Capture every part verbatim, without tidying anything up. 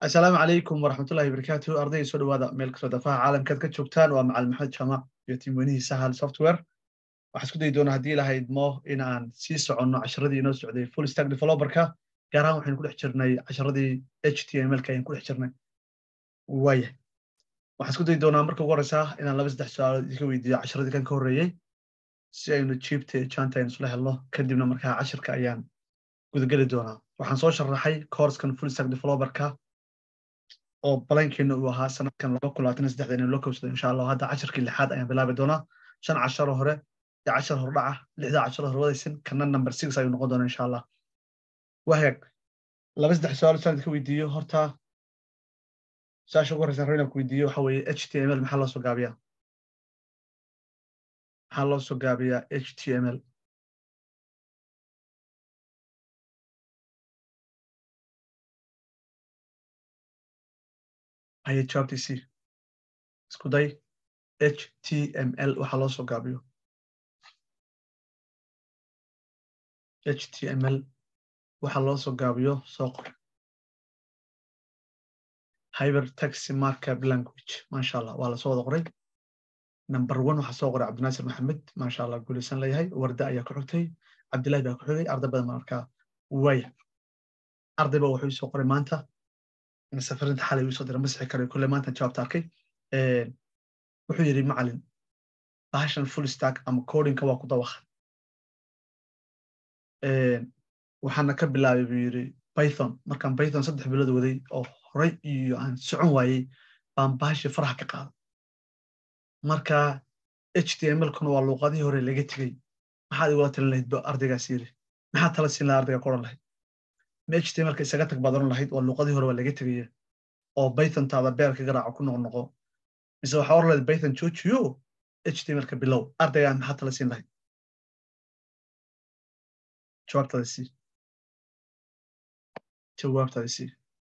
السلام عليكم ورحمة الله وبركاته أرضي سود وهذا ملك دفاع عالم كذا كتشوفتان ومع المحمد شماع يتيموني سهل سوفت وير وحسكو دي هدي لها يدمو إن عن سيس عنو عشرة نو سعودي فول ستاك ديفلوبر كا قراهم وحين كل حجرني عشرة إتش تي إم إل كاين كل حجرني وياه وحسكو دي دونا مركو ورساه إن لبس دح سؤال يكوي دي عشرة كان كوريي سي إنه تشيبت شانتين صلح الله كدبنا مركها عشر كأيام وذا قل دونا وحنصوش الرحي كورس كان فول ستاك ديفلوبر كا oo balankeenu uu ahaa sanadkan laba kun labaatan iyo saddex inuu la kowsado insha Allah hadda casharkii lixaad ayaan bilaabi doonaa shan cashar hore iyo cashar hordhaca lixda cashar hore wadaysan kana number six ayuu noqon doonaa insha Allah wahag laba saddex su'aal saan ka weydiiyo horta saasha ugu horeysa rabaa inaan ku weydiiyo waxa weeye H T M L maxaa loo soo gaabiyaa maxaa loo soo gaabiyaa H T M L ayay jawaabtiisii isku day H T M L waxaa loo soo gaabiyo H T M L waxaa loo soo gaabiyo soo qor hypertext markup language masha Allah waa la soo wada qoray number one waxaa soo qoray Cabdinaasir Maxamed masha Allah guulaysan leeyahay warda ayaa ku xigtay Cabdilaahi baa ku xigay arday badan markaa way arday baa wuxuu soo qoray maanta in safarinta xalay uu soo diray masixi karo kullee maanta jawaabta arkay ee wuxuu yiri macallin bahashan full stack ama coding ka waa ku dawaqan ee waxaana ka bilaabay buu yiri Python markaan Python saddex bilood waday oo horay iyo aan socon waayay baan bahashi faraha ka qaaday marka H T M L kuna waa luqadii hore laga tagay maxaad igula talin lahayd ardaygaas yiri maxaa tala siin lahayd ardayga qoran lahayd ma H T M L ka isaga tag badan lahayd waa luqadii hore waa laga tagay oo Python taada beerka garaac ku noqnoqo mise waxa hor lahayd Python joojiyo H T M L ka bilow ardayga maxaa tala siin lahayd jawaabtaasi jawaabtaasi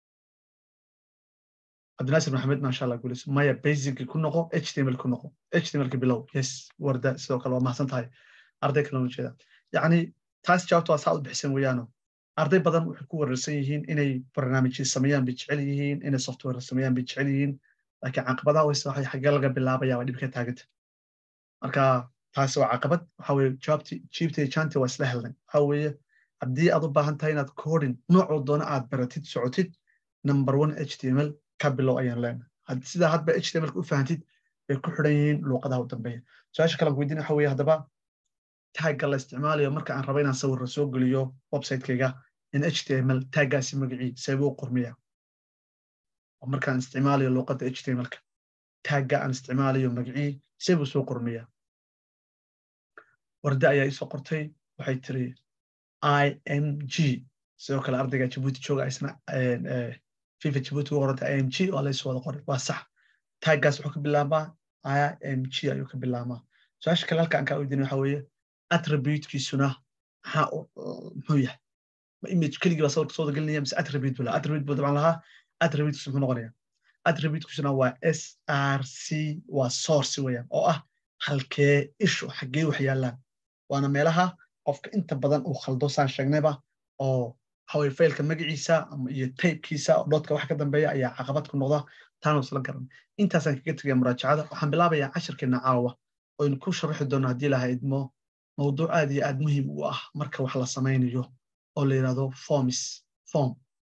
Cabdinaasir Maxamed ma sha Allah guulis maya basic ku noqo H T M L ku noqo H T M L ka bilow yes warda sidoo kale waa mahadsan tahay arday kale oo jeeda yani taas jawaabtu waa saad bixsan weeyano arday badan waxay ku wararsan yihiin inay barnaamijyo sameeyaan bijecel yihiin inay software sameeyaan bijecel yihiin laakiin caqabadaha way waxay xagga laga bilaabaya waa dhibka taaganta marka taas waa caqabad waxa weeye jawaabti jiibtay chanti waa isla helnay waxa weeye haddii aad u baahan tahay inaad coding nooc doona aad baratid socotid number one H T M L ka bilow ayaan leenahay sida hadba H T M L ku fahantiid bay ku xidhan yihiin luqadaha u dambeeya su'aasha kale aan weydiin waxa weeye hadaba tag la isticmaalayo marka aan rabo inaan sawir soo geliyo website-kayga in H T M L tagaasi magacii sayb u qormiya marka aan isticmaalayo luqadda H T M L ka tagga aan isticmaalayo magacii sayb soo qormiya warda ayaa isoo qortay waxay tiri I M G sidoo kale ardayga Djibouti jooga isna ee FIFA Djibouti u qortay I M G oo la soo wada qoray waa sax taggaas wuxuu ka bilaabaa I M G ayuu ka bilaabaa su'aasha kale halka aan ka weydiin waxa weeye attribute-kiisuna ha muxuu yahay ma image kaliya baa sawirka soo gelinaya mise attribute bala attribute buu dabcan lahaa attribute muxuu noqonayaa attribute-kiisuna waa S R C waa source weeyaan oo ah halkee ishu xagee wax yaalaan waana meelaha qofka inta badan uu khaldo saan sheegnayba oo haway faylka magaciisa ama iyo type-kiisa oo dot-ka wax ka dambeeya ayaa caqabad ku noqda taano isla garan intaasaan kaga tagay muraajacada waxaan bilaabayaa casharkeena caawa oo in ku sharaxi doono haddii la haydmo mawduuc aad iyo aad muhiim u ah marka wax la samaynayo oo la yiraahdo forms form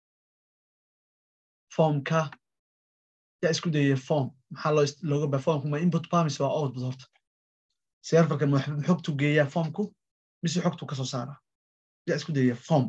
formka yaa isku dayay form maxaa loo looga baa formku ma input promise waa output horta serverka ma xogtu geeyaa formku mise xogtu ka soo saara yaa isku dayay form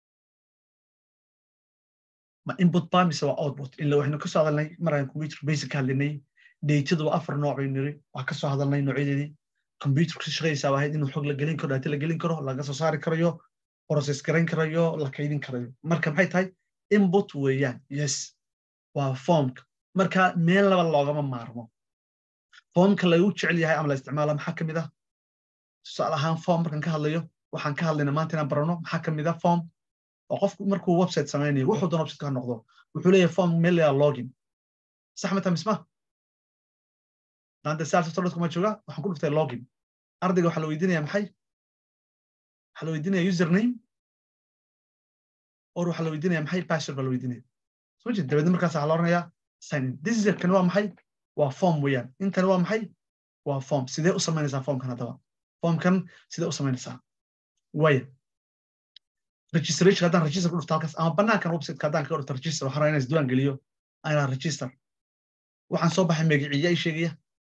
ma input promise waa output illa waxna ka soo hadalnay maraan computer basic hadlinay data waa afar nooc ay niri waa ka soo hadalnay noocyadii computer ku shaqeeysa waa inuu xog la gelin karo data la gelin karo laga soo saari karayo process garan karayo la kaydin karayo marka maxay tahay input weeyaan yes waa form marka meel laba loogama maarmo formka lagu jecel yahay ama la isticmaalo maxaa kamid ah tusaale ahaan form markaan ka hadlayo waxaan ka hadlaynaa maanta inaan barano maxaa kamid ah form oo qofku markuu website sameynayo wuxuu doon website ka noqdo wuxuu leeyahay form meel la login sax ma tahay misma danta saal soo kuma jooga waxaan ku dhuftay login ardayga waxa la weydiinayaa maxay waxa la weydiinayaa username oo waxa la weydiinayaa maxay password la weydiinayaa سويت دبدنا مركز على رنيا sign this is كان هو محي وفورم ويان انت هو محي وفورم سيده أسمينيسا فورم كان هذا فورم كان سيده أسمينيسا ويا registration هذا register كله تالكس أما بنا كان ويب سايت كذا كله register وحرينا يزدوان قليو أنا register وحن صوبح مجيء أي شيء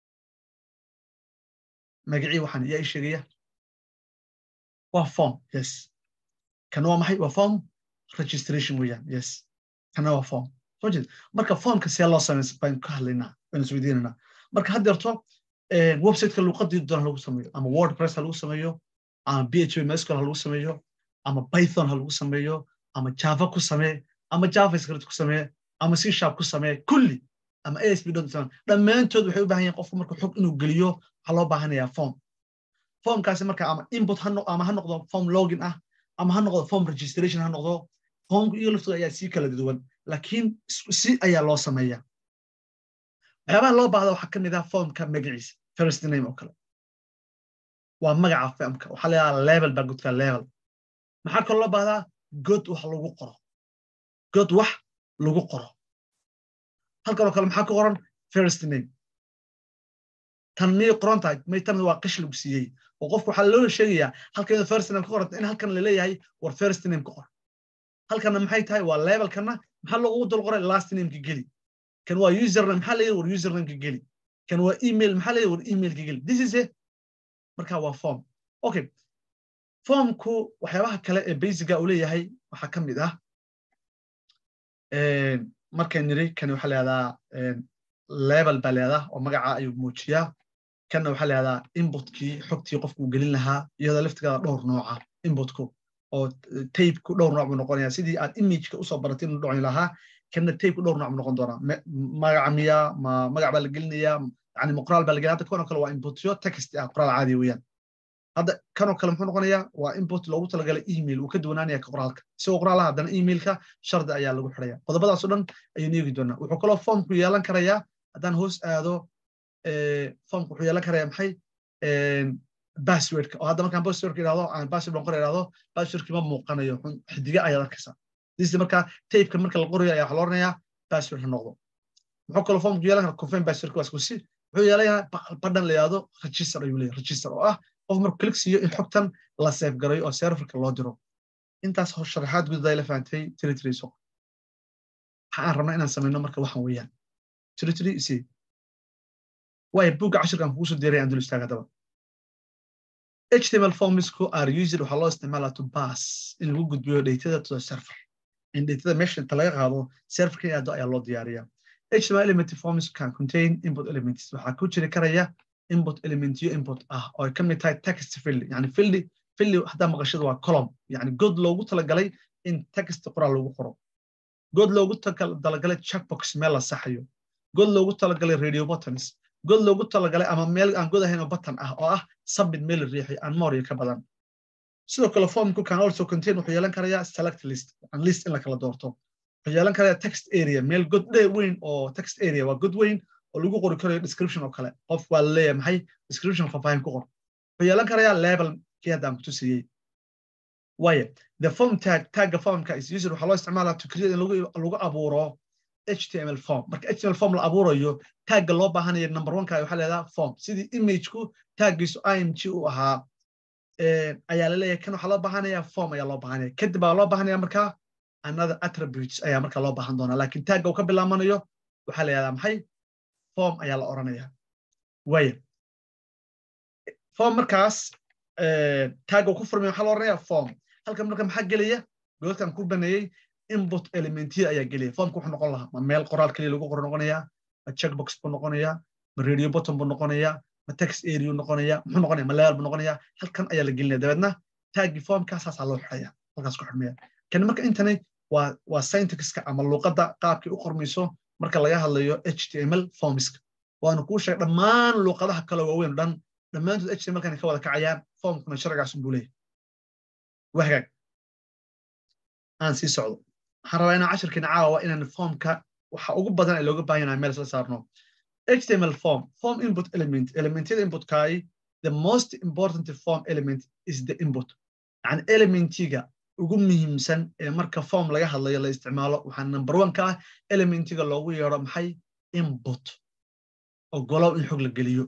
مجيء وحن أي شيء وفورم yes كان هو محي وفورم registration ويان yes كان هو فورم فوجد مركب فورم كسي الله سمس بين كهلنا بين سويديننا مركب هذا يرتو ويب سايت كله قد يدور هلو سميه أما ووردبريس هلو سميه أما بي إتش بي مسكول هلو سميه أما بايثون هلو سميه أما جافا كو سميه أما جافا سكريبت كو سميه أما سي شارب كو سميه كلي أما إيه إس بي دوت سميه لما أنتوا بحيو بهاي قف مركب حق إنه قليو حلو بهنا يا فورم فورم كاسي مركب أما input هنو أما هنقضى فورم لوجين أه أما هنقضى فورم registration هنقضى فورم يلفتو يا سي كلا دول لكن سي أي الله سميه waxyaabaha loo baahdo waxaa ka mid ah formka magaciisa first name oo kale waa magaca formka waxaa la yidhahdaa level baa godka level maxaa kaloo loo baahdaa god wax lagu qoro god wax lagu qoro halkan oo kale maxaa ku qoran first name tan miyay qoran tahay may tan waa qish lagu siiyey oo qofku waxaa loo sheegayaa halkan first name ku qoranta in halkan la leeyahay war first name ku qor halkanna maxay tahay waa levelkana maxaa loogu dul qoray last name ki geli كان هو يوزر نيم حالي واليوزر نيم كجلي كان هو ايميل محلي والايميل كجلي this is it marka waa form okay formku waxyaabaha kale ee basic ah u leeyahay waxa kamid ah ee marka niri kan waxa leeyahay ee level baleeda oo magaca ayuu muujiyaa kana waxa leeyahay inputkii xogtii qofku gelin lahaa iyada laftigeeda dhowr nooc ah inputku oo tape ku dhowr nooc noqonaya sidii aad image ka u soo baratay inuu dhacay lahaa كنا تيب كلهم نعم نقول دورا ما عميا ما ما قبل قلنيا يعني مقرال بالجهات كانوا كلوا إنبوتيو تكست قرال عادي ويان هذا كانوا كلام حنا قنيا وإنبوت لو تلقى الإيميل وكدونانيا كقرالك سو قرال هذا إيميلك شرط أيام لو حريا هذا بدأ صدق أيونيك دونا وحكوا فهم كيالن كريا هذا هوس هذا فهم كيالن كريا محي باسورد وهذا ما كان باسورد كذا هذا عن باسورد بنقرأ هذا باسورد كمان موقعنا يوم حدقة أيام كسر ديس مركا تيب كم مركا القرية يا حلورنيا باسورد هنقضه محوك الفهم جيلا كونفين باسورد كواس كوسي ويا بدن ليادو ريجستر يولي ريجستر اه اوف مرك كليك سيو ان حقتن لا سيف غراي او سيرفر لو ديرو intaas hor sharaxaad guud ay la faantay territory so waxaan rabnaa inaan sameeyno marka waxan weeyaan territory si way buuga cashirkan ku soo diiray andul istaaga daba H T M L forms ku are used waxa loo isticmaalaa to pass in lagu gudbiyo data to the server in data mesh inta laga qaado serverka aad ayaa loo diyaariyaa H T M L element forms can contain input elements waxa ku jira karaya input element iyo input ah oo ka mid tahay text field yani field field hada maqashada waa column yani god loogu talagalay in text qoraal lagu qoro god loogu talagalay checkbox meel la saxayo god loogu talagalay radio buttons god loogu talagalay ama meel aan god ahayn oo button ah oo ah submit meel riixi aan more ka badan sidoo kale formku can also contain wuxuu yeelan karayaa select list and list in la kala doorto wuxuu yeelan karayaa text area meel god weyn oo text area waa god weyn oo lagu qori karo description oo kale qof waa leeyahay maxay description faahfaahin ku qor wuxuu yeelan karayaa label kii hadaan ku tusiyay way the form tag tag formka is used waxa loo isticmaalaa to create in lagu lagu abuuro H T M L form marka H T M L form la abuurayo tag loo baahan yahay number one ka waxa leedahay form sidii image ku tagiisu img u ahaa ee ayaa la leeyahay kan waxa loo baahan yahay form ayaa loo baahan yahay kadib baa loo baahan yahay marka another attributes ayaa marka loo baahan doonaa laakiin tag uu ka bilaabanayo waxa leeyahay maxay form ayaa la oranayaa way form markaas ee tag uu ku furmayo waxa loo oranayaa form halkan marka maxaa gelaya goolkan ku baneeyay input element ayaa gelaya formku wuxuu noqon lahaa ma meel qoraal kaliya lagu qoro noqonaya ma checkbox buu noqonaya ma radio button buu noqonaya ma text area noqonaya muxuu noqonaya ma level buu noqonaya halkan ayaa la gelinaya dabeedna tag formkaas aas loo xiraya halkaas ku xirmaya kan marka intani waa waa syntax-ka ama luqadda qaabkii u qormayso marka laga hadlayo H T M L forms waana ku sheeg dhammaan luqadaha kale waaweyn dhan dhammaantood H T M L kan ka wada kacayaan formkuna sharcigaas uu leeyahay wahag aan si socdo waxaan rabaa inaan cashirkina caawa inaan formka waxa ugu badan ee looga baahan yahay meel isla saarno H T M L form form input element elemented input kai the most important form element is the input and elementiga ugu muhiimsan ee marka form laga hadlayo la isticmaalo waxaa number one ka ah elementiga loogu yeero maxay input oo golow in xog la geliyo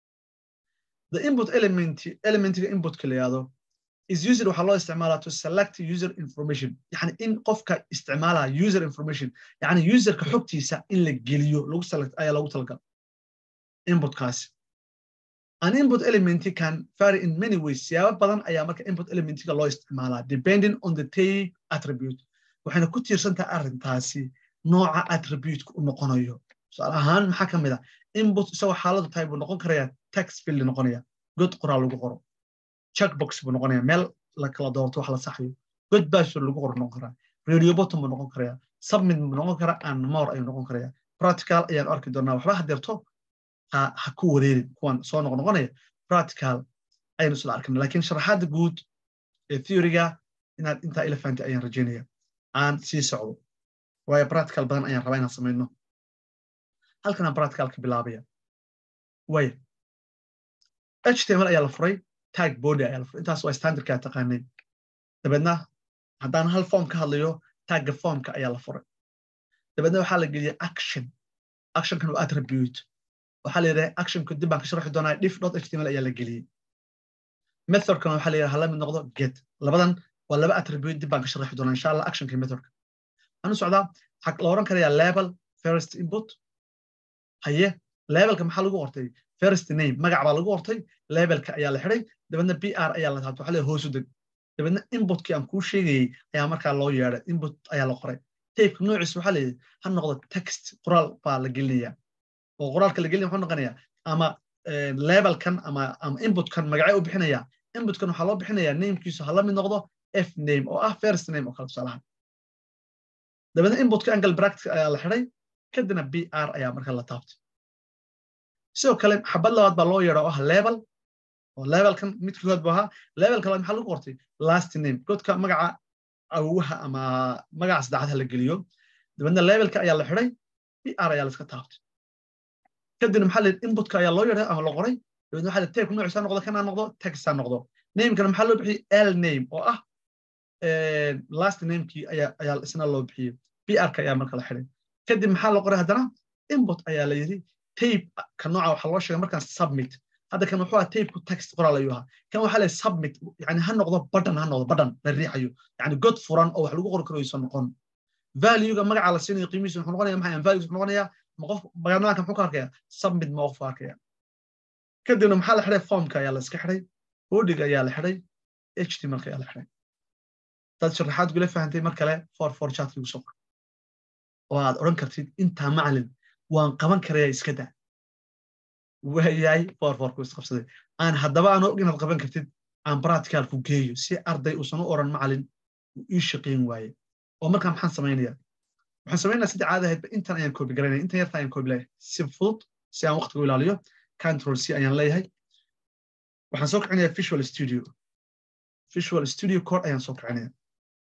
the input element elementiga input ka leeyado is used waxa loo isticmaalaa to select user information yani in qofka isticmaala user information yani userka xogtiisa in la geliyo lagu select ayaa lagu talagalay input kaas an input element can vary in many ways siyaabo badan ayaa marka input elementiga loo isticmaalaa depending on the type attribute waxayna ku tiirsantahay arrintaasi nooca attribute ku noqonayo tusaale ahaan maxaa ka mid ah input isagoo xaaladu tahay buu noqon karayaa text field noqonaya god qoraal lagu qoro checkbox buu noqonayaa meel la kala doorto wax la saxayo god password lagu qoro noqon karaa radio button buu noqon karayaa submit buu noqon karaa and more ayuu noqon karayaa practical ayaan arki doonaa waxba hadeerto ha ku wareerin kuwan soo noqon noqonaya practical ayaynu soo arkana laakiin sharaxaada guud ee theory-ga inaad intaa ila fahanti ayaan rajaynaya aan sii socdo waayo practical badan ayaan rabaa inaan samayno halkan aan practical ka bilaabaya waayo H T M L ayaa la furay tag body ayaa la furay intaas waa standardka aad taqaanay dabeedna haddaan hal form ka hadlayo tagga formka ayaa la furay dabeedna waxaa la geliyay action actionkan waa attribute waxaa la yidhaha actionka dib baan ka sharaxi doonaa diff.html ayaa la geliyey methodkan waxaa la yidhaha hala mid noqdo get labadan waa laba attribute dib baan ka sharaxi doonaa insha allah actionka methodka anu socdaa waxaa la oran karayaa label first input haye labelka maxaa lagu qortay first name magac baa lagu qortay labelka ayaa la xiray dabeedna br ayaa la taabtay waxaa la hoos u deg dabeedna inputkii aan kuu sheegayey ayaa markaa loo yeedhay input ayaa la qoray taybka noociisa waxaa la yidhi ha noqdo text qoraal baa la gelinayaa oo qoraalka la gelin wuxuu noqonayaa ama labelkan ama ama inputkan magacay u bixinaya inputkan waxaa loo bixinayaa namekiisu hala mid noqdo f name oo ah first name oo kale tusaalahan dabeedna inputka angle bracket ayaa la xiray kadibna br ayaa markaa la taabtay sidoo kale xabad labaad baa loo yeedha oo ah label oo labelkan midkii kood buu ahaa labelka labaad maxaa lagu qortay last name godka magaca awwaha ama magaca saddexaad la geliyo dabeedna labelka ayaa la xiray br ayaa la iska taabtay kadibna maxaa la inputka ayaa loo yeedhay ama la qoray dabeedna waxaa la tape noociisa noqdo kana noqdo text noqdo namekana maxaa loo bixiyay l name oo ah last namekii ayaa ayaa isna loo bixiyay br ka ayaa marka la xiray kadib maxaa la qoray haddana input ayaa la yidhi tape ka nooca waxaa loo sheegay markaan submit hadda kan wuxuu ahaa tape ku text qoraal ayuu ahaa kan waxaa la submit yani ha noqdo button ha noqdo button la riixayo yani god furan oo wax lagu qori karo aysan noqon value-ga magaca la siinayo qiimihiisu wuxuu noqonayaa maxay values wuxuu noqonayaa ma qof barnaamijkan muxuu ka arkayaa submit ma qof arkaya kadibna maxaa la xiray formka ayaa la iska xiray body-ga ayaa la xiray H T M L-ka ayaa la xiray dad sharaxaad gula fahantay mar kale for for chat lagu soo qoro oo aad oran kartid intaa macallin waan qaban karayaa iska daa waayay for for ku isqabsaday aan haddaba aan og inaad qaban kartid aan practical ku geeyo si arday uusan u oran macallin uu ii shaqeyn waaye oo markaa maxaan samaynayaa waxaan samaynayaa sida caadi ahayd intan ayaan copy garaynaya intan yarta ayaan copy leeyahay si fudud si aan waqtiga u ilaaliyo control c ayaan leeyahay waxaan soo kicinayaa visual studio visual studio code ayaan soo kicinayaa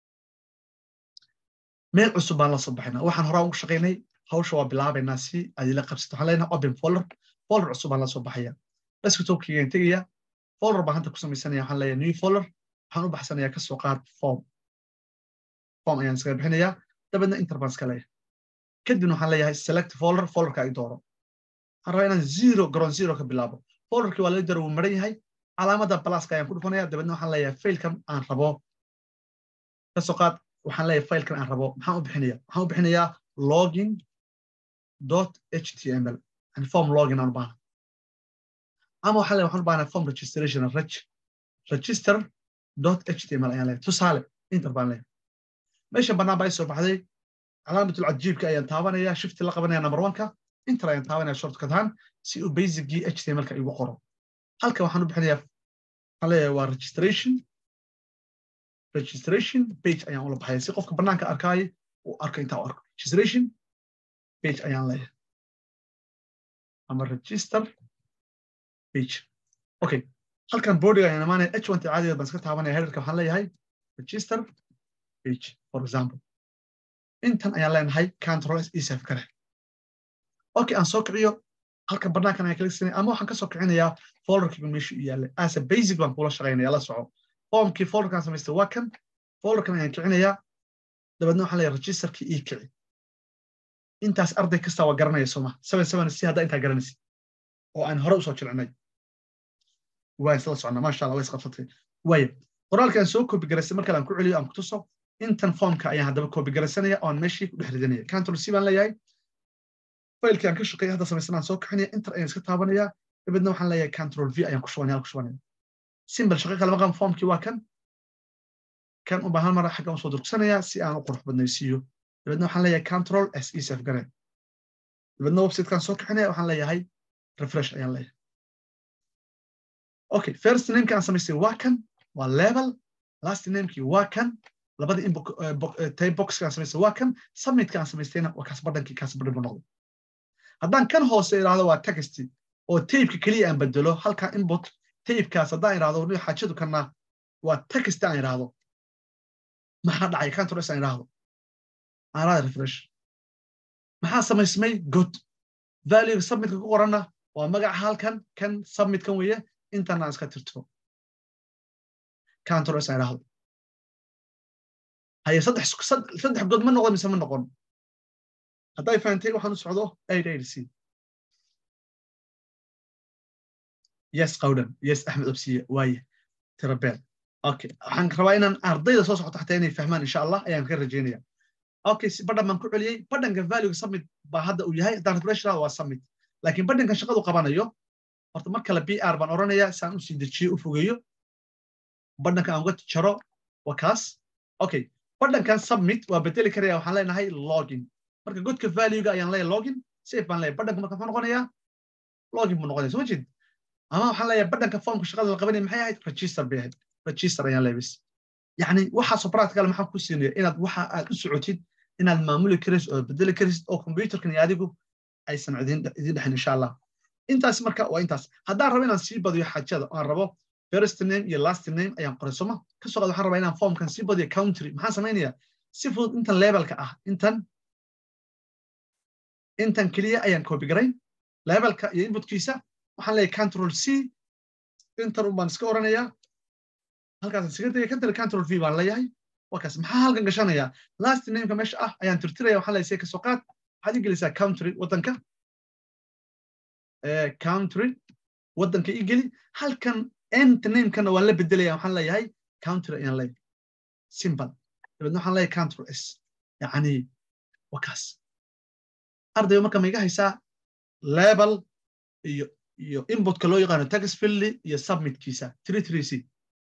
meel cusub baan la soo baxaynaa waxaan horaa ugu shaqaynay hawsha waa bilaabaynaa si aad ila qabsato waxaan leenahay open folder folder cusub baan la soo baxaya desktop-kayga aan tegaya folder baan hanta ku samaysanaya waxaan leeyahay new folder waxaan u baxsanayaa ka soo qaad form form ayaan iskaga bixinayaa dabeedna enter baan iska leeyahay kadibna waxaan leeyahay select folder folderka ay dooro waxaan rabaa inaan zero ground zero ka bilaabo folderkii waa la daro wuu maran yahay calaamadda pluska ayaan ku dhufanaya dabeedna waxaan leeyahay failkan aan rabo ka soo qaad waxaan leeyahay failkan aan rabo maxaan u bixinayaa waxaan u bixinayaa login dot h t m l and form login aan u baahna ama waxaan leeyahay waxaan u baahna form registration reg register dot h t m l ayaan leeyahay tusaale inter baan leeyahay meesha bannaan baa soo baxday calaamatul cajiibka ayaan taabanaya shift la qabanaya number one ka inter ayaan taabanaya shortcut ahaan si uu basicgii h t m l ka igu qoro halka waxaan u bixinayaa waxaan leeyahay waa registration registration page ayaan ula baxaya si qofka bannaanka arkaayo uu arko intaa u arko registration page ayaan leeyahay ama register page okay halkan body ayaan imaanaya h one caadiga baan iska taabanaya headerka waxaan leeyahay register page for example intan ayaan leenahay control s e save kare okay aan soo kiciyo halkan barnaamijkan ayaan kala siinay ama waxaan ka soo kicinayaa folderkii meesha u yaallay as a basic baan kula shaqaynaya la soco formkii folderkan samaystay waa kan folderkan ayaan kicinayaa dabeedna waxaan leeyahay registerkii ii kici intaas arday kasta waa garanaya soma seven seven si hadda intaa garanaysid oo aan hore usoo jilcinay waa isla soconnaa maasha allah way isqabsatay waayo qoraalkan soo copy garaysay marka aan ku celiyo aan ku tuso intan formka ayaan haddaba copy garaysanaya oo aan meeshii ku dhex ridanaya control c baan leeyahay faylkii aan ka shaqeeyay hadda samaysanaan soo kaxinaya enter ayaan iska taabanaya dabeedna waxaan leeyahay control v ayaan ku shubanaya ku shubanaya simple shaqo kale maqan formkii waa kan kan u baahan mara xagga usoo durugsanaya si aan u qurux badnaysiiyo dabeedna waxaan leeyahay control s e save garee dabeedna websitekan soo kaxinaya waxaan leeyahay refresh ayaan leeyahay okay first namekii aan samaystay waa kan waa level last namekii waa kan labada inbox type boxka aan samaystay waa kan submitka aan samaystayna waa kaas badhankii kaas badhan buu noqday haddaan kan hoose idhaahdo waa text oo tape-ka kaliya aan bedelo halka input tape-kaas haddaan idhaahdo ni xaajadu kana waa text aan idhaahdo maxaa dhacay control s aan idhaahdo aan raad refresh maxaa samaysmay good value submitka ku qoranna waa magaca halkan kan submitkan weeye intan aan iska tirtiro control s aan idhaahdo haye saddex saddex good ma noqon mise ma noqon hadday fahantay waxaan u socdo eight eight c yes qawdan yes axmed absiye waaye tirabeel okay waxaan rabaa inaan ardayda soo socoto xataa inay fahmaan insha allah ayaan ka rajeynaya okay si badhan baan ku celiyey badhanka value submit baa hadda uu yahay haddaan refresh waa submit laakiin badhankan shaqadu qabanayo horta mar kale b r baan oranayaa si aan u sii dejiyo u fogeeyo badhanka aan uga jaro waa kaas okay badhankan submit waa bedeli karaya waxaan leenahay login marka godka value-ga ayaan leeyahay login safe baan leeyahay badhanka marka muxuu noqonayaa login buu noqonaya soo jeed ama waxaan leeyahay badhanka formka shaqada la qabanaya maxay ahayd register bay ahayd register ayaan leeyahay bis yacni waxaasoo practical maxaan ku siinaya inaad waxa aad u socotid inaad maamuli karaysid oo bedeli karaysid oo computerkan iyo adigu aysan idin idin dhexin insha allah intaas marka waa intaas haddaan rabo inaan sii badiyo xaajada aan rabo first name iyo last name ayaan qoray soma ka soo qaad waxaan rabaa inaan formkan sii badiyo country maxaan samaynayaa si fudud intan levelka ah intan intan keliya ayaan copy garayn levelka iyo inputkiisa waxaan leeyahay control c intan u baan iska oranayaa halkaas iskaga tagay kadib control v baan leeyahay waa kaas maxaa halkan gashanayaa last nameka meesha ah ayaan tirtiraya waxaan leeyahay ka soo qaad waxaad ii gelisaa country waddanka country waddanka ii geli halkan ent namekana waan la bedelaya waxaan leeyahay country ayaan leeyahay simple dabeedna waxaan leeyahay control s yacni waa kaas ardayga marka ma iga haysaa level iyo iyo inputka loo yaqaano text field iyo submitkiisa three three c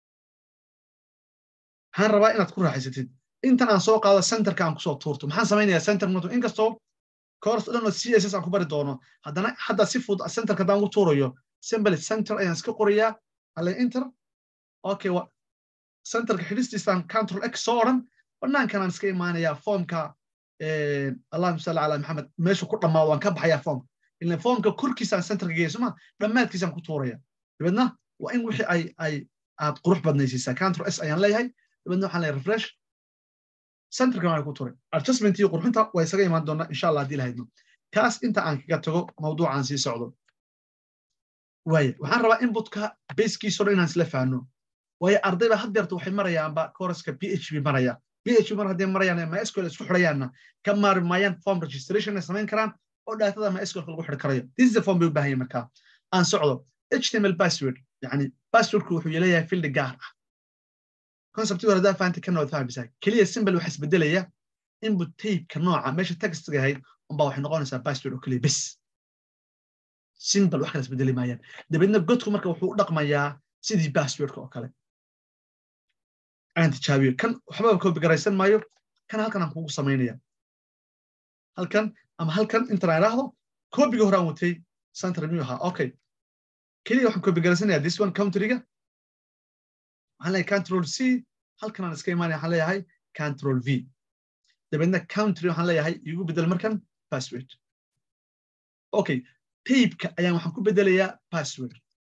waxaan rabaa inaad ku raaxaysatid intan aan soo qaado centerka aan kusoo tuurto maxaan samaynayaa center moto inkastoo course dhan oo c s s aan ku bari doono haddana hadda si fudud centerka haddaan ugu tuurayo simple center ayaan iska qorayaa alle enter okay wa centerka xidhistiisaan control x soo odhan banaankan aan iska imaanayaa formka allahuma salli calaa maxamed meeshu ku dhammaado waan ka baxayaa formka ilan formka korkiisaan centerka geeya soma dhammaadkiisaan ku tuuraya dabeedna waa in wixii ay ay aad qurux badnaysiisaa control s ayaan leeyahay dabeedna waxaan leeyahay refresh centerka waan ku tuuray adjustment iyo qurxinta waa isaga imaan doonaa insha allah haddii lahaydno kaas inta aan kaga tago mawduucaan sii socdo waaye waxaan rabaa inputka basekiisa dhan inaan isla fahanno waayo ardayba had deerta waxay marayaanba courska p h p maraya p h p mar haddii marayaan mysql isku xidhayaanna ka maari maayaan form registration ay samayn karaan oo daatada mysql lagu xidhi karayo this is the form bay u baahan yahay markaa aan socdo h t m l password yani passwordku wuxuu leeyahay field gaar ah conceptiga hore hadaa fahantay kana waad fahmaysaa keliya symbol waxa isbedelaya input tape-ka nooca meesha textga ahayd unbaa waxay noqonaysaa password oo keliya bes symbol wax kala isbedeli maayaan dabeedna godku marka wuxuu u dhaqmayaa sidii passwordka oo kale aan tijaabiyo kan waxba copy garaysan maayo kan halkan aan kugu samaynaya halkan ama halkan inta aan raahdo copyga hore aan watay center miyuu ahaa okay keliya waxaan copy garaysanayaa this one countryga waxaan leeyahay control c halkan aan iska imaanaya waxaan leeyahay control v dabeedna country waxaan leeyahay igu bedel markan password okay tape-ka ayaan waxaan ku bedelayaa password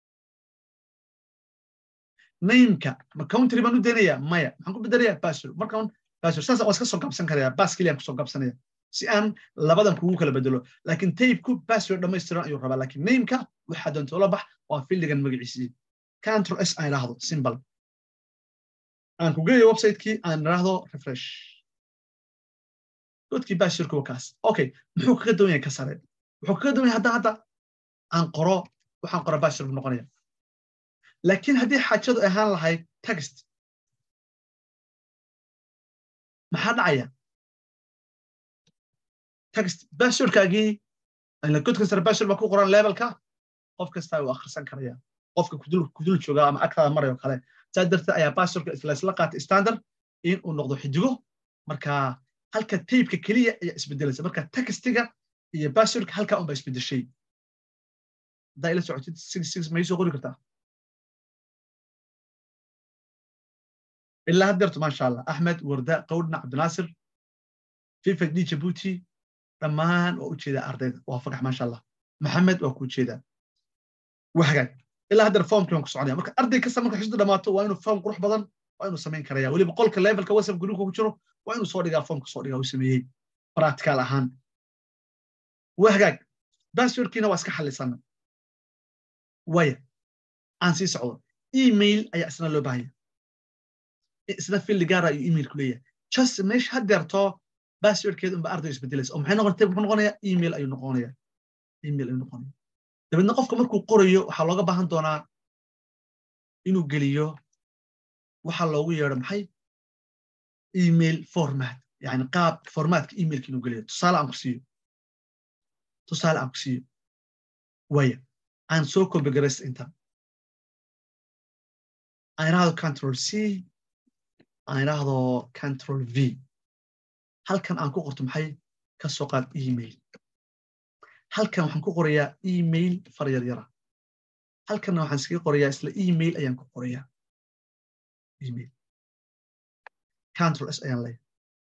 name-ka ma country baan u daynayaa maya maxaan ku bedelayaa password markaan password saas waa iska soo gabsan karayaa bas keliya kusoo gabsanaya si aan labadan kugu kala bedelo laakiin tape-ku password dhammaystiran ayuu rabaa laakiin name-ka waxaa doonta ula bax waa fieldigan magaciisii control s aan idhaahdo simple aan ku geeyo website-kii aan raahdo refresh godkii bashirku wakaas okay muxuu kaga doon yahay ka sare wuxuu kaga doon yahay hadda hadda aan qoro waxaan qoro bashir buu noqonaya laakiin haddii xaajadu ahaan lahayd text maxaa dhacaya text bashirkaagii ila godka sare bashir baa ku qoran levelka qof kasta uu akhrisan karaya qofka kudul kudul jooga ama agtaada marayo kale saa darteed ayaa bashirka isla isla qaatay standard in uu noqdo xidigo marka halka tape-ka kaliya ayaa isbedelaysa marka textiga iyo bashirka halka un ba isbedeshay da ila socotid six six ma soo qori kartaa إلا هدرت ما شاء الله أحمد ورداء قودنا عبد الناصر في فدي جيبوتي رمان وأوتشيدا أرديد وافقح ما شاء الله محمد وكوتشيدا وحاجات إلا هدر فهم كلهم كسعودية مرك أردي كسر مرك حشد دماته وينو فهم قروح بدن وينو سمين كريا واللي بقول كليفل كوسف جلوكو كشرو وينو صوري قال فهم كسعودية ويسميه براتيكال أهان وحاجات بس يركينا واسك حل سنة ويا أنسي سعود إيميل أي أسنا لو باهي isla fil gaar ay email ku leeyahay just meesh hadeerto passwordkeedu ba arday isbedelaysa oo maxay noqotay wuxuu noqonayaa email ayuu noqonayaa email ayuu noqonayaa dabadna qofka markuu qorayo waxa looga baahan doonaa inuu geliyo waxa loogu yeero maxay email format yani qaab formatka emailka inuu geliyo tusaale aan ku siiyo tusaale aan ku siiyo waya aan soo copy garayst inta aan raado control c aan raahdo control v halkan aan ku qorto maxay ka soo qaad email halkan waxaan ku qorayaa email far yar yara halkan waxaan iskaga qorayaa isla email ayaan ku qorayaa email control s ayaan leeyahay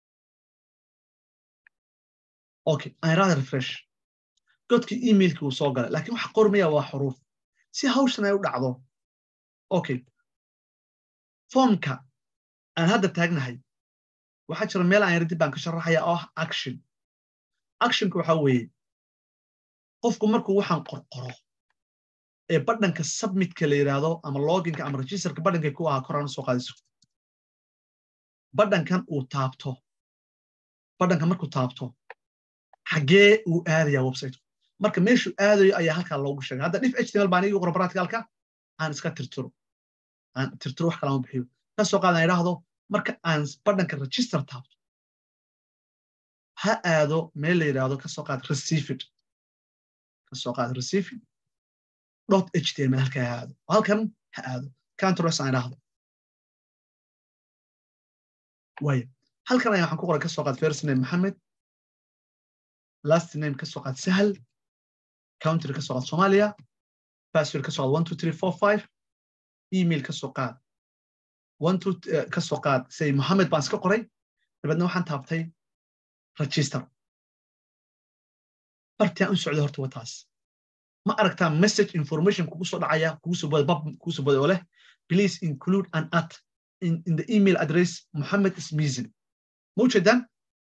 okay aan raahdo refresh godkii emailka uu soo galay laakiin waxa qormaya waa xuruuf si hawshan ay u dhacdo okay formka aan hadda taagnahay waxa jira meel aan yarid baan ka sharaxaya oo action actionku waxa weeye qofku markuu waxaan qorqoro ee badhanka submit-ka la yiraahdo ama login-ka ama register-ka badhanka ku ah koraan soo qaadiso badhankan uu taabto badhanka markuu taabto xagee uu aadayaa website marka meeshuu aadayo ayaa halkaa loogu sheegay hadda dhif html baan igu qoro practical-ka aan iska tirtiro aan tirtiro wax kale aan bixiyo ka soo qaadana yiraahdo marka aan badhanka register taabto ha aado meel la yiraahdo ka soo qaad received ka soo qaad received dot html halka ha aado halkan ha aado control s aan yiraahdo way halkan ayaan waxaan ku qoray ka soo qaad first name Maxamed last name ka soo qaad Sahal country ka soo qaad Soomaaliya password ka soo qaad one two three four five email ka soo qaad one two ka soo qaad say Mohammed baan iska qoray dabadna waxaan taabtay register bartii aan socdo horta wataas ma aragtaa message information kugu soo dhacaya kugu soo bad kugu soo bad oo leh please include an at in, in the email address Mohammed is missing ma ujeedaan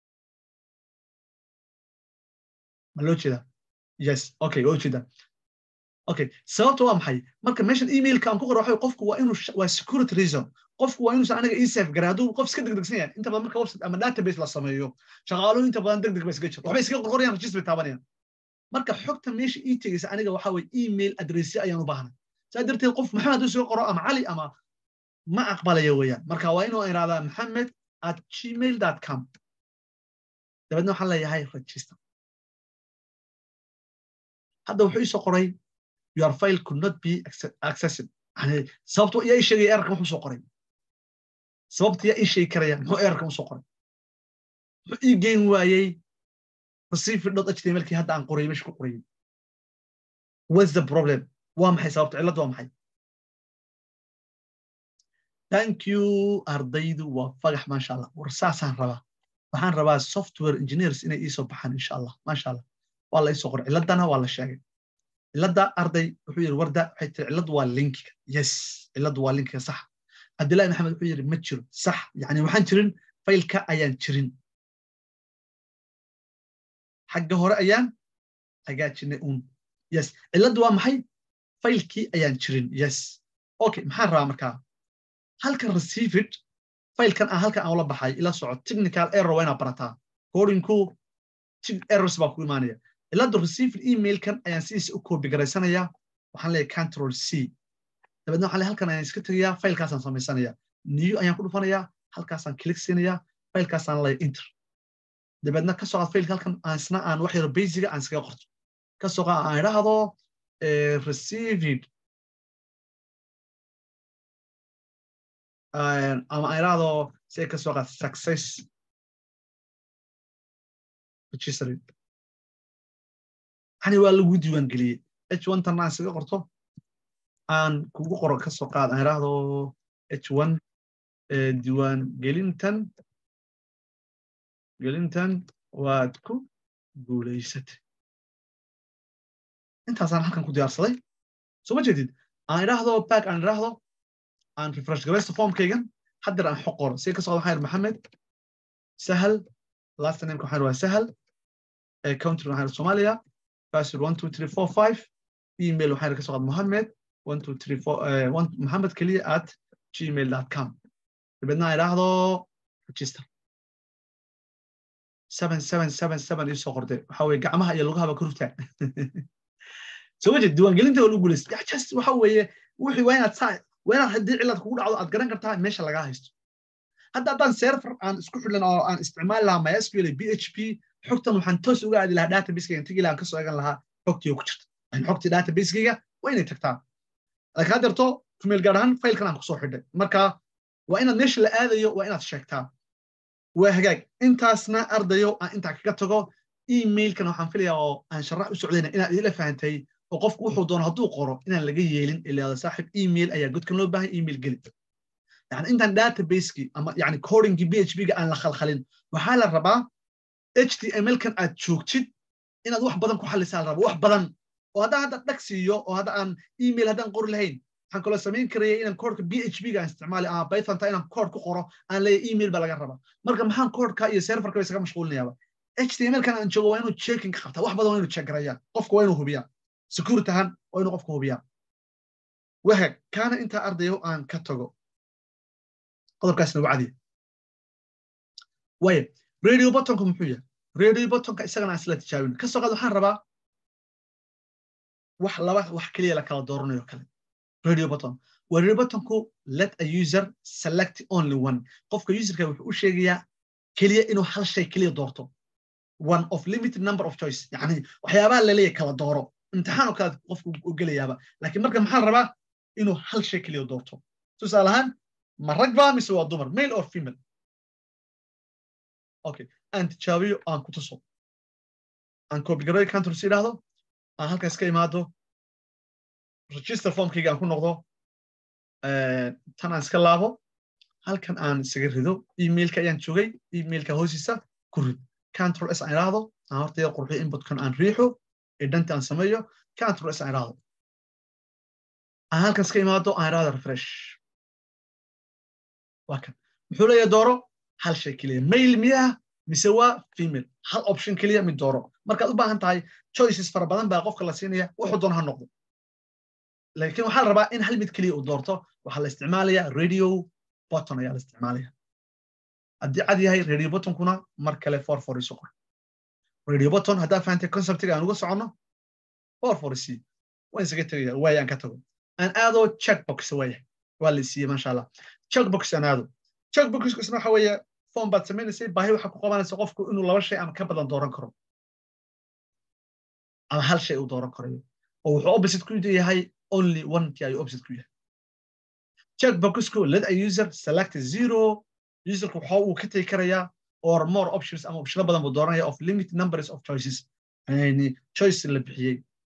ma loo jeedaa yes okay oo jeedaa okay sababtu waa maxay marka meeshan emailka aan ku qoro waxa qofku waa inuu waa security reason qofku waa inuu aniga ii safe garaado qof iska degdegsan yahay inta badan marka website ama database la sameeyo shaqaaluhu inta badan degdeg ba iska jiro waxba iska qorqorayaan register taabanayaan marka xogta meesha ii tagaysa aniga waxa way email address ayaan u baahnaa saa darteed qof maxamed uu soo qoro ama cali ama ma aqbalayo weeyaan marka waa inuu iraadaa maxamed at gmail dot com dabadna waxaan leeyahay register hadda wuxuu ii soo qoray your file could not be accessible يعني sababtu yaa sheegay error wuxuu soo qoray sababtu yaa sheegay karaya muxuu error u soo qoray wuxuu ii geyn waayay receive.html ki hadda aan qoray meesha ku qoray what's the problem waa maxay sababtu cilad waa maxay thank you ardaydu waa fagax ma sha Allah warsaasaan rabaa waxaan rabaa software engineers inay ii soo baxaan insha Allah ma sha Allah waa la ii soo qoray ciladana waa la sheegay cilada arday wuxuu yiri warda waxay tii cilad waa linkiga yes cilad waa linkiga sax Abdullahi Maxamed wuxuu yiri ma jiro sax yani waxaan jirin faylka ayaan jirin xagga hore ayaan hagaajinay un yes cilad waa maxay faylkii ayaan jirin yes okay maxaan rabaa markaa halka received file kan aan halkan aan ula baxay ila soco technical error waa inaad barataa coding ku errors baa ku imaanaya ila do receive email kan ayaan sidiisa u copy garaysanaya waxaan leeyahay control c dabeedna waxaan leeyahay halkan ayaan iska tagayaa file kaasaan samaysanaya new ayaan ku dhufanayaa halkaasaan click siinaya file kaasaan leeyahay enter dabeedna ka soo qaad file halkan aan isna aan wax yar basic aan iskaga qorto ka soo qaad aan idhaahdo received ama aan idhaahdo say ka soo qaad success registering hani waa lagu diiwaan geliyey h one tan aan iskaga qorto aan kugu qoro ka soo qaad aan idhaahdo h one diiwaan gelintan gelintan waad ku guulaysatay intaasaan halkan ku diyaarsaday soo ma jeedid aan idhaahdo back aan idhaahdo aan refresh garaysto formkaygan haddar aan xoqor si ka soo qaad waxaan maxamed sahal last name waxaan waa sahal country waxaan Soomaaliya password one two three four five email waxaan ka soo qaad mohammed one two three four one mohammed kaliya at gmail dot com dabadna idhaahdo register seven seven seven seven isoo qortay waxa weeye gacmaha iyo lugaha ka ruftaa soo wajid diiwaan gelinta oo lagu guuleystay just waxa weeye wixii waa inaad saa waa inaad haddii cilad kugu dhacdo aad garan kartaa meesha laga haysto hadda haddaan server aan isku xidhan oo aan isticmaali lahaa MySQL P H P xogtan waxaan toos uga aadi lahaa database-kayga tagi lahaa ka soo eegan lahaa xogtii ku jirta aan xogtii database-kayga waa inay tagtaa laakiin hadda yarto email gaar ahaan file-kan aan ku soo xidhay marka waa inaad meesha la aadayo waa inaad sheegtaa waa hagaag intaasna ardayo aan intaa kaga tago email-kan waxaan filayaa oo aan sharax u socdayna inaad idila fahantay oo qofku wuxuu doono hadduu qoro inaan laga yeelin ilaa saaxiib email ayaa godkan loo baahan email geli yani intaan database-ki ama yani coding-ki P H P-ga aan la khalkhalin waxaa la rabaa H T M L-kan aad joogtid inaad wax badan ku xallisaa la rabaa wax badan oo haddaan hadda dhag siiyo oo hadda aan email haddaan qori lahayn waxaan kaloo samayn karaya inaan codeka P H P-ga aan isticmaali ama Python-ta inaan code ku qoro aan leeyahay email baa laga rabaa marka maxaan codeka iyo serverka isaga mashquulinayaaba H T M L-kan aan joogo waa inuu checking ka qabtaa wax badan waa inuu check garaya qofku waa inuu hubiyaa security ahaan waa inuu qofku hubiyaa wahag kaana intaa ardayo aan ka tago qodobkaasna wacdi way radio button-ku muxuu yahay radio button-ka isagana isla tijaabin ka soo qaad waxaan rabaa wax laba wax kaliya la kala dooranayo kale radio button waa radio button-ku let a user select only one qofka userka wuxuu u sheegayaa kaliya inuu hal shay kaliya doorto one of limited number of choice yani waxyaabaha la leeyahay kala dooro imtixaan oo kale qofku u gelayaaba laakiin marka maxaan rabaa inuu hal shay kaliya doorto tusaale ahaan ma rag baa mise waa dumar male or female okay aan tijaabiyo aan ku tuso aan copy garay control c idhaahdo aan halkaas ka imaado register formkayga aan ku noqdo tan aan iska laabo halkan aan isaga rido emailka ayaan joogay emailka hoostiisa ku rid control s aan idhaahdo aan horta qurxiyo inputkan aan riixo ee dhanta aan sameeyo control s aan idhaahdo aan halkaas ka imaado aan idhaahdo refresh waa kan muxuu leeyahay dooro hal shay kaliya male miyaa mise waa female hal option kaliya mid dooro markaad u baahan tahay choices fara badan baa qofka la siinaya wuxuu doona ha noqdo laakiin waxaa la rabaa in hal mid kaliya uu doorto waxaa la isticmaalayaa radio button ayaa la isticmaalaya haddii cad yahay radio button-kuna mar kale four four isu qor radio button haddaa fahantay conceptiga aan uga soconno four four c waan isaga tegaya waaya aan ka tago aan aado checkbox waaya waa la siiyey maasha allah checkbox aan aado checkboxku isna waxa weeye form baad samaynaysa baahi waxa ku qabanaysa qofku inuu laba shay ama ka badan dooran karo ama hal shay uu dooran karayo oo wuxuu opposite ku yahay only one ti ay opposite ku yahay checkboxku let a user select zero userku waxa uu ka tagi karayaa or more options ama options badan buu dooranaya of limited numbers of choices yani choice la bixiyay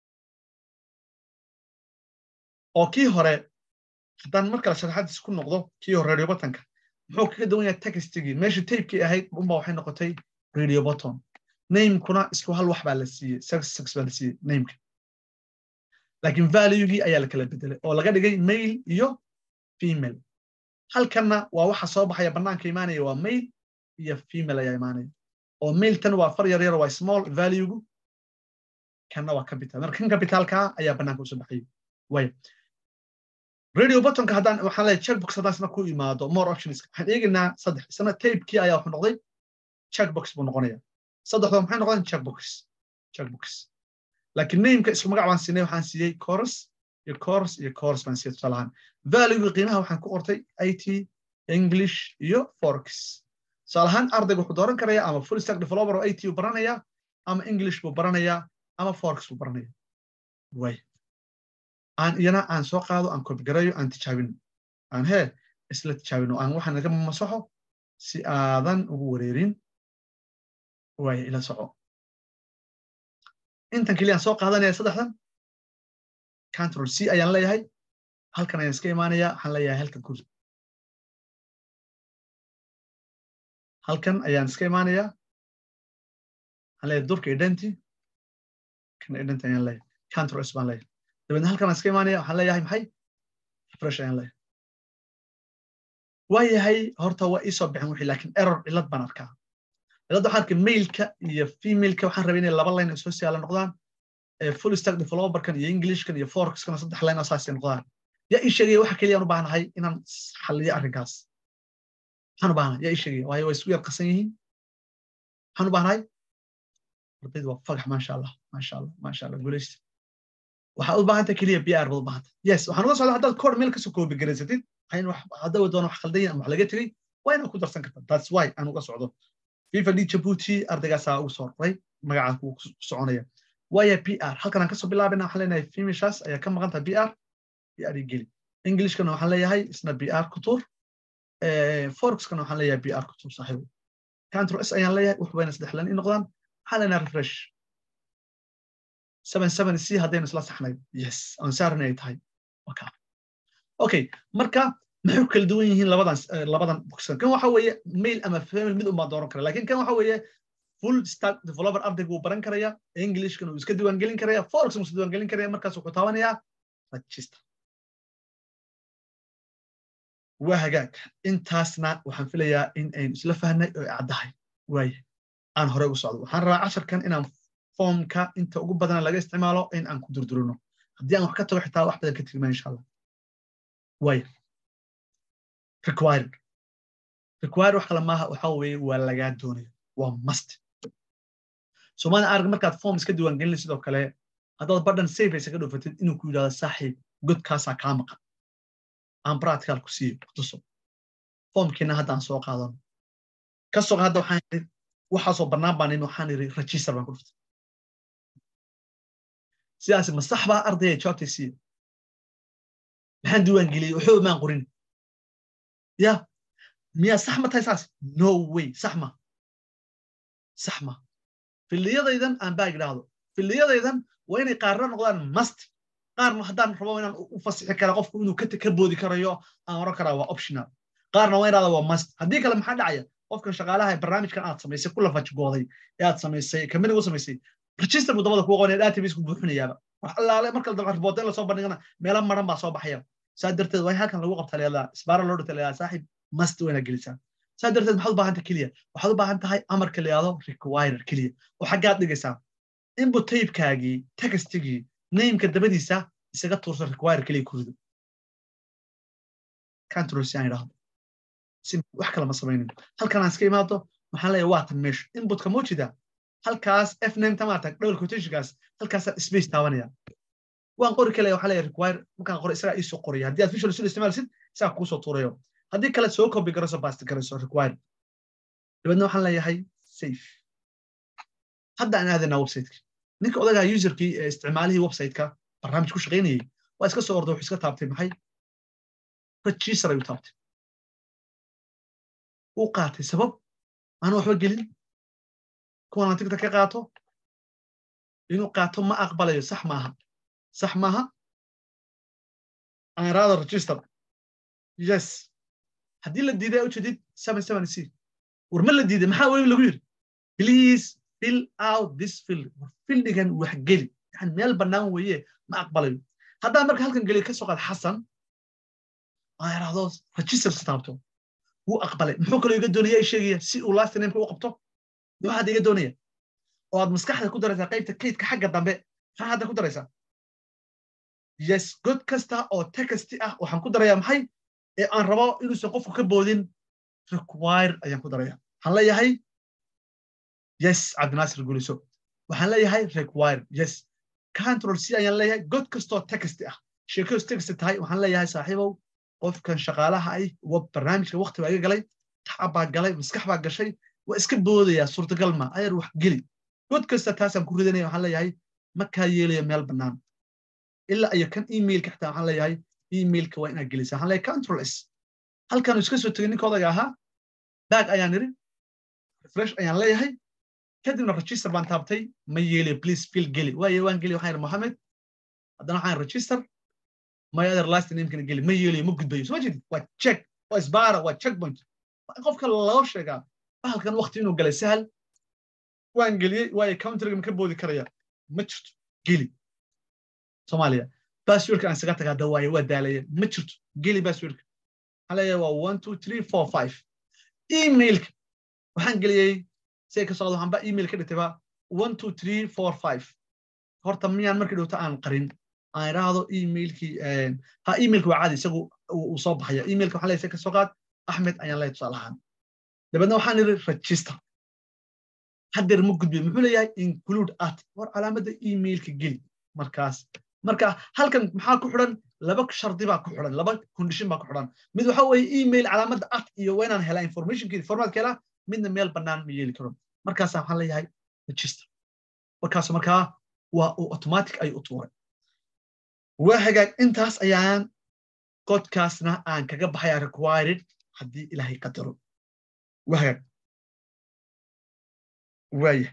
oo kii hore haddaan mar kale sharaxaadiis ku noqdo kii hore radio button-ka muxuu kaga duwan yahay textigii meesha tape-kii ahayd unbaa waxay noqotay radio button name-kuna isku hal wax baa la siiyey six six baa la siiyey name-ka laakiin value-gii ayaa la kala bedelay oo laga dhigay male iyo female halkanna waa waxa soo baxaya bannaanka imaanaya waa male iyo female ayaa imaanaya oo male tan waa far yar yar waa small value-gu kanna waa capital marka kan capitalka ayaa bannaanka u soo baxayay way radio button ka haddaan waxaan leeyahay checkbox haddaan isna ku imaado more options waxaan eegaynaa saddex isna tape-kii ayaa wuxuu noqday checkbox buu noqonayaa saddexdoo maxay noqdeen checkbox checkbox laakiin name-ka isku magac baan siinay waxaan siiyey course iyo course iyo course baan siiyey tusaale ahaan value qiimaha waxaan ku qortay I T English iyo Forex tusaale ahaan ardaygu wuxuu dooran karayaa ama full stack developer oo I T u baranayaa ama English buu baranayaa ama Forex buu baranayaa way aan iyana aan soo qaado aan copy garayo aan tijaabino aan he isla tijaabino aan waxaan naga masaxo si aadan ugu wareerin way ila soco intan kaliya soo qaadanaya saddexdan control C ayaan leeyahay halkan ayaan iska imaanaya waxaan leeyahay halkan ku halkan ayaan iska imaanaya waxaan leeyahay durka identity kan identity ayaan leeyahay control S baan leeyahay dabadna halkan aan iska imaanaya waxaan leeyahay maxay refresh ayaan leeyahay waayahay horta waa isoo bixin wixii laakiin error cilad baan arkaa cilad waxaan arkay mailka iyo female-ka waxaan rabay inay laba line oo soo siyaala noqdaan full stack developer-kan iyo English-kan iyo Forex-kan saddex line oo saas noqdaan yaa ii sheegay waxa kaliya aan u baahanahay inaan xalliyo arrinkaas waxaan u baahanahay yaa ii sheegay waayo way isku yar qasan yihiin waxaan u baahanahay ardaydu waa fagax maasha Allah maasha Allah maasha Allah guulaysta waxaad u baahantahay kaliya B R baad u baahantay yes waxaan uga socdaa haddaad code mail ka soo koobi garaysatid hayn wax haddaad doon wax khaldan ama wax laga tagay waa inaad ku darsan kartaa that's why aan uga socdo FIFA Djibouti ardaygaas ugu soo qoray magaca ku soconaya waya P R halkan aan ka soo bilaabina waxaan leenahay finishaas ayaa ka maqan tahay B R P R geli English-kana waxaan leeyahay isna B R ku tuur ee Forex-kana waxaan leeyahay B R ku tuur saaxiib control S ayaan leeyahay wax weyn saddex lan in noqdaan waxaan leenahay refresh seven seven C haddaynu isla saxnay yes aan saarnay tahay okay okay marka maxay kala duwan yihiin labadan labadan boxkan kan waxa weeye mail ama female mid uma dooran kara laakiin kan waxa weeye full stack developer ardaygu uu baran karaya English kan uu iska diiwaan gelin karaya Forex uu iska diiwaan gelin karaya markaas wuxuu taabanayaa register waa hagaag intaasna waxaan filayaa in aynu isla fahnay oo caddahay waay aan hore u socdo waxaan rabaa casharkan inaan formka inta ugu badan laga isticmaalo in aan ku durdurino haddii aan wax ka tago xitaa wax badan ka tigmaan insha Allah way required required wax kala maaha waxa weeye waa laga doonayo waa must Soomaali arag markaad form iska diiwaan gelin sidoo kale haddaad badhan save iska dhufatid inuu ku yiraahdo saaxiib godkaas ka maqan aan practical ku sii tuso formkina haddaan soo qaadano ka soo qaado waxaan waxa soo banaan baan inuu waxaan iri register baan ku dhuftay siyaasi ma sax baa ardayga joogtay si maxaan diiwaan geliyay wuxuu ma qorin ya miya sax ma tahay saas no way sax ma sax ma filiyadaydan aan baa yiraahdo filiyadaydan waa inay qaarna noqdaan must qaarna haddaan rabo inaan u fasixi karo qofku inuu ka ka boodi karayo aan oran karaa waa optional qaarna waa inaad waa must haddii kale maxaa dhacaya qofkan shaqaalaha ee barnaamijkan aad samaysay kula fajgooday ee aad samaysay kamid ugu samaysay register mudamada ku qoonay database ku buuxinayaaba wax allaale marka la dabcan boodeen la soo bandhigana meelo maran baa soo baxaya saa darteed way halkan lagu qabtaa leeyahay isbaara loo dhigtay leeyahay saaxiib must wayna gelisaa saa darteed maxaad u baahan tahay kaliya waxaad u baahan tahay amarka leeyahay required kaliya oo xaggaad dhigaysaa input type-kaagii textigii name-ka dabadiisa isaga tuursan required kaliya ku rido control C aan idhaahdo si wax kale ma samaynin halkan aan iska imaado waxaan leeyahay waa tan meesha input-ka moojida halkaas f name tamaata double quotation-kaas halkaas space taabanaya waan qori kale waxa la require markaan qoro isaga isoo qoriyo haddii aad visual studio isticmaalsid isaga ku soo tuurayo haddii kale soo copy garayso paste garayso require dibadna waxaan leeyahay save hadda aan aadana website-ka ninka odaga user-kii isticmaalihii website-ka barnaamij ku shaqeynayay waa iska soo ordo wuxuu iska taabtay maxay register ayuu taabtay uu qaatay sabab aan waxba gelin kuwan aan tigta ka qaato inuu qaato ma aqbalayo sax maaha صح معها أنا راضي register yes هدي اللي جديدة أو جديد seven seven C ورمل الجديدة ما حاول يقول غير please fill out this fill fill دي كان وحجلي يعني مال البرنامج وياه ما أقبله هذا أمرك هل كان قال لي كسوق الحسن أنا راضي register ستابته هو أقبله محوك له يقدر أي شيء سي ولا سنين هو قبته ده هذا يقدر إيه وهذا مسكحة كده رزق قيمة كيد كحاجة ضمبة هذا كده رزق yes god kasta oo text ah waxaan ku darayaa maxay ee aan rabo inuusan qofku ka boodin require ayaan ku darayaa waxaan leeyahay yes Cabdinaasir Guuliso waxaan leeyahay require yes control c ayaan leeyahay god kasta oo text ah sheekadu text tahay waxaan leeyahay saaxiibow qofkan shaqaalaha ay wa barnaamijka waqti baa iga galay taxab baa galay maskax baa gashay waa iska boodaya suurtagal ma ayar wax geli god kasta taasaan ku ridanaya waxaan leeyahay ma ka yeelayo meel bannaan ilaa iyo kan emailka xataa waxaan leeyahay emailka waa inaad gelisaa waxaan leeyahay control s halkan iska soo tegay ninka odaga ahaa back ayaan niri refresh ayaan leeyahay kadibna register baan taabtay ma yeelayo please fill geli waaye waan geli waxaan yidhi Mohammed haddana waxaan register my other last name kan geli ma yeelayo ma gudbayo soo jeedid waa check waa isbaara waa checkpoint qofka loo sheegaa halkan waqti inuu galay sahal waan geliyay waaye counterga ma ka boodi karaya ma jirto geli Soomaaliya passwordka aan isaga tagaa dawaaye waa daalaya ma jirto geli passwordka halaya waa one two three four five emailka waxaan geliyay say ka socdo waxaan ba email ka dhigtay ba one two three four five horta miyaan markii dhowta aan qarin aan iraahdo emailkii ha emailka waa caadi isagu uu soo baxaya emailka waxaan leeyahay ka soo qaad Axmed ayaan leeyahay tusaalahan dabadna waxaan iri register haddeer ma gudbiyo muxuu leeyahay include at war calaamada emailka geli markaas marka halkan maxaa ku xidhan laba shardi baa ku xidhan laba condition baa ku xidhan mid waxa weeye email calaamada at iyo weenaan helaa informationkii formatkeeda kala midna meel bannaan ma yeeli karo markaas waxaan leeyahay register markaas markaa waa automatic ay u tuuray waa hagaag intaas ayaan codkaasna aan kaga baxaya required haddii ilaahay qadaro waa hagaag waaya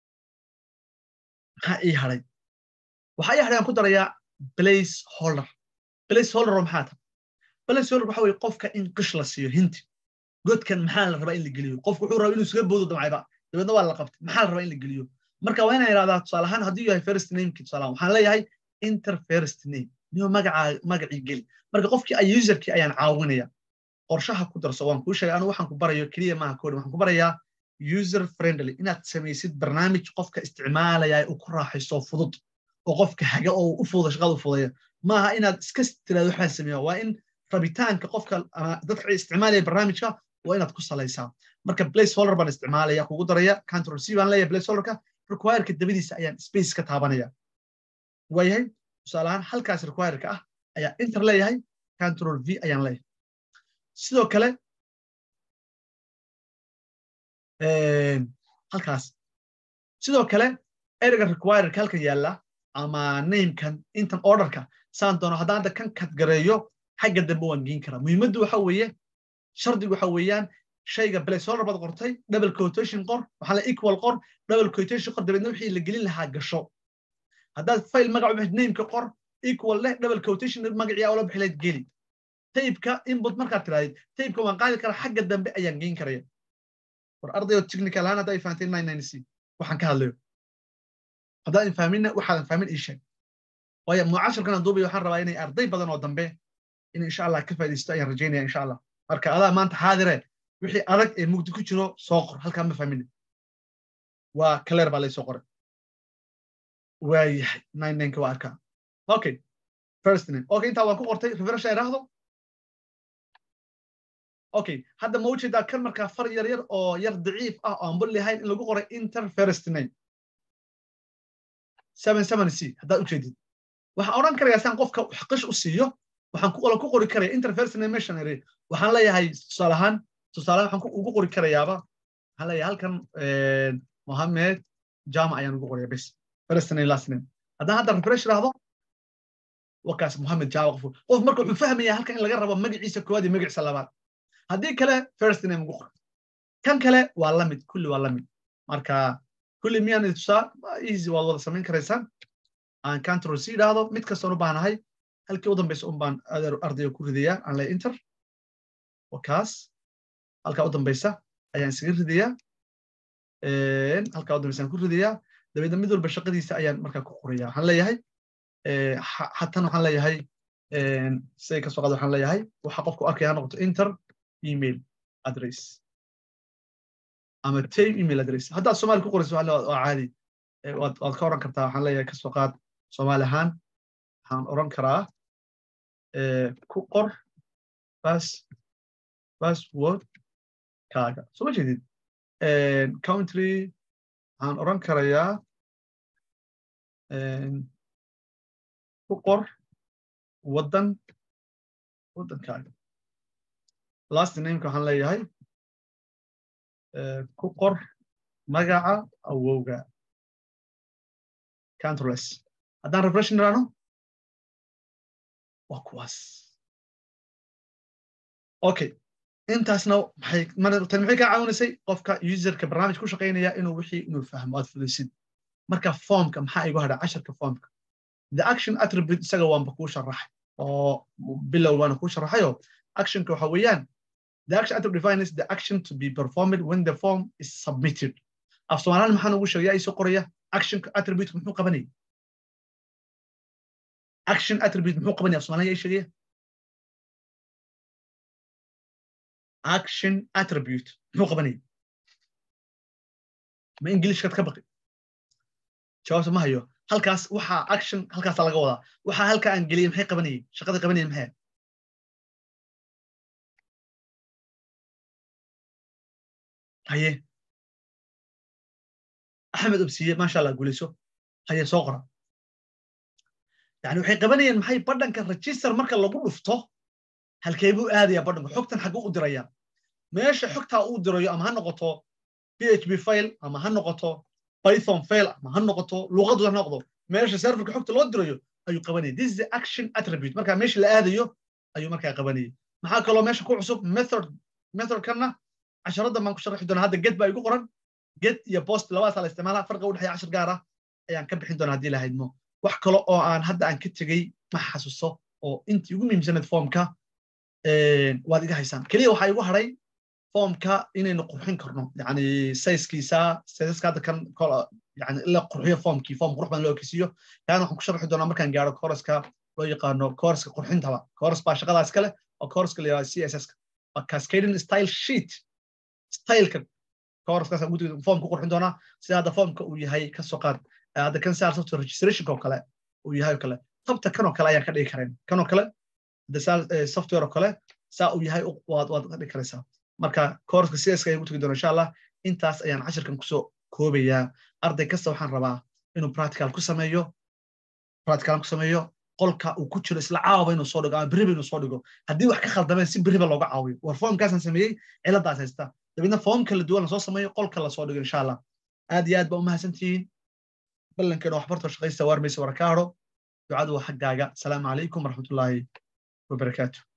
maxaa ii haray waxaa ii haray aan ku darayaa place holder place holder maxaa tahay place holder waxa weeye qofka in qish la siiyo hinti godkan maxaa la rabaa in la geliyo qofku wuxuu rabaa inuu isaga boodo damcayba dabadna waa la qabtay maxaa la rabaa in la geliyo marka waa inaan idhahdaa tusaale ahaan haddii yahay first nameki tusaale waxaan leeyahay enter first name niyo magaca magacii geli marka qofkii ay userkii ayaan caawinaya qorshaha ku darso waan kuu sheegay anu waxaan ku barayo keliya maaha koodhi waxaan ku barayaa user friendly inaad samaysid barnaamij qofka isticmaalaya uu ku raaxaysto fudud oo qofka haga oo u fududa shaqada u fudaya maaha inaad iska tiraado waxaan sameeyaa waa in rabitaanka qofka ama dadka isticmaalaya barnaamijka waa inaad ku salaysaa marka placeholder baan isticmaalaya kugu daraya control c baan leeyahay placeholderka requireka dabadiisa ayaan space ka taabanaya waayahay tusaale ahaan halkaas requireka ah ayaa enter leeyahay control v ayaan leeyahay sidoo kale halkaas sidoo kale ereyga requireka halkan yaalla ama namekan intan orderka saan doono haddaan hadda kan kadgareeyo xagga dambe waan geyn karaa muhiimaddu waxa weeye shardigu waxa weeyaan shayga placeholder baad qortay double quotation qor waxaa la equal qor double quotation qor dabeedna wixii la gelin lahaa gasho haddaad file magacu bixid nameka qor equal leh double quotation magacii oo la bixi lahayd geli taybka input markaad tiraahid taybka waan qaadi karaa xagga dambe ayaan geyn karaya war ardayo technical ahaan haddaa fahanteen nine nine c waxaan ka hadlayo haddaan fahminna waxaadan fahmin ii sheeg waayo mucaashirkan aan duubayo waxaan rabaa inay arday badan oo dambe in insha allah ka faa'iidaysto ayaan rajaynaya insha allah marka adaa maanta xaadire wixii adag ee mugdi ku jiro soo qor halkaa ma fahmin waa clear baa laysoo qoray waayahay nine nineka waa arkaa okay first name okay intaa waan ku qortay refresh ay raahdo okay hadda ma ujeedaa kan markaa far yar yar oo yar daciif ah oo aan bul lahayn in lagu qoray enter first name seven seven c haddaad ujeedid waxaan odhan karayaa saan qofka qish u siiyo waxaan ku ku qori karaya enter first name missionary waxaan leeyahay tusaale ahaan tusaale waxaan ugu qori karayaaba waxaan leeyahay halkan Mohammed Jama ayaan ugu qoraya bes first name last name haddaan hadda refresh raahdo wakaas Mohammed Jama qof qof marka wuxuu fahmayaa halkan in laga rabo magaciisa koowaad iyo magaciisa labaad haddii kale first name ugu qor kan kale waa la mid kulli waa la mid marka kulli miyaan tusaa easy waad wada samayn karaysaan aan control c idhaahdo mid kasta u baahanahay halkii u dambaysa un baan ardayga ku ridayaa aan lay enter wakaas halkaa u dambaysa ayaan isaga ridayaa halkaa u dambaysa aan ku ridayaa dabeedna mid walba shaqadiisa ayaan markaa ku qorayaa waxaan leeyahay hatan waxaan leeyahay siday ka soo qaado waxaan leeyahay waxa qofku arkaya ha noqoto enter email address ama tape email address haddaad Soomaali ku qorayso waa caadi waad waad ka oran kartaa waxaan leeyahay ka soo qaad Soomaali ahaan waxaan oran karaa ku qor pass password kaaga soo jeedid country waxaan oran karayaa ku qor waddan waddankaaga last name-ka waxaan leeyahay ku qor magaca awowga countryless haddaan refresh niraano waa kuwaas okay intaasna maxay tan maxay ka caawinaysay qofka userka barnaamij ku shaqaynaya inuu wixii inuu fahmo aad fulisid marka formka maxaa igu hadha casharka formka the action attribute isaga waanba kuu sharaxay oo bilow waana kuu sharaxayo actionka waxa weeyaan the action attribute defines the action to be performed when the form is submitted af Soomaalian maxaan ugu sheegay isoo qoraya action attribute muxuu qabanay action attribute muxuu qabanay af Soomaalian ay sheegay action attribute muxuu qabanay ma English ka baqi jawaab ma hayo halkaas waxa action halkaas laga wadaa waxa halka aan geliyay maxay qabanay shaqada qabanay maxay haye أحمد أبسية ما شاء الله قوليسو هي صغرى يعني وحي قبنيا محي بدن كرجستر مركا لو دفتو هل كيبو ادي بدن حقتن حقو دريا ماشي حقتها او دريا اما هنقطو بي اتش بي فايل اما هنقطو بايثون فايل اما هنقطو لغه هنقطو ماشي سيرفر حقت لو دريو ايو قبنيا this is action attribute مركا ماشي لا اديو ايو مركا قبنيا maxaa kaloo meesha ku cusub method method kana casharada ma ku sharaxi doona hadda get baa igu qoran get iyo post labadaas la isticmaalaa farqiga u dhaxeeya cashar gaar ah ayaan ka bixin doonaa hadii la haydmo wax kale oo aan hadda aan ka tagay ma xasuuso oo intii ugu muhiimsanayd formka ee waad iga haysaan kaliya waxa igu haray formka inaynu qurxin karno yani size-kiisa size-ka hadda kan yani ila qurxiyo formkii form qurux badan loo kisiyo kaan waxaan ku sharaxi doonaa markaan gaaro course-ka loo yaqaano course-ka qurxintaba course baa shaqadaas kale oo course-ka la yiraahdo C S S ka cascading style sheet style-ka course-kaas ugu digay form ku qurxin doona sida hada formka uu yahay ka soo qaad hada kan saar software registration oo kale uu yahay kale tabta kan oo kale ayaan ka dhigi kareen kan oo kale hada saar software oo kale saa uu yahay waad waad ka dhigi karaysaa marka course-ka C S S ka ay ugu tagi doona insha Allah intaas ayaan casharkan ku soo koobayaa arday kasta waxaan rabaa inuu practical ku sameeyo practical ku sameeyo qolka uu ku jiro isla caawba inuu soo dhigo ama biriba inuu soo dhigo haddii wax ka khaldameen si biriba looga caawiyo war formkaasaan sameeyey ciladaas haysta dabadna form kala duwan soo sameeyo qolka la soo dhigo insha Allah aad iyo aad baa u mahadsantihiin ballankeena waxbarto shaqaysta warmaysa warkaaro ducadu waa xaggaaga salaamu calaykum waraxmatullaahi wabarakaatuh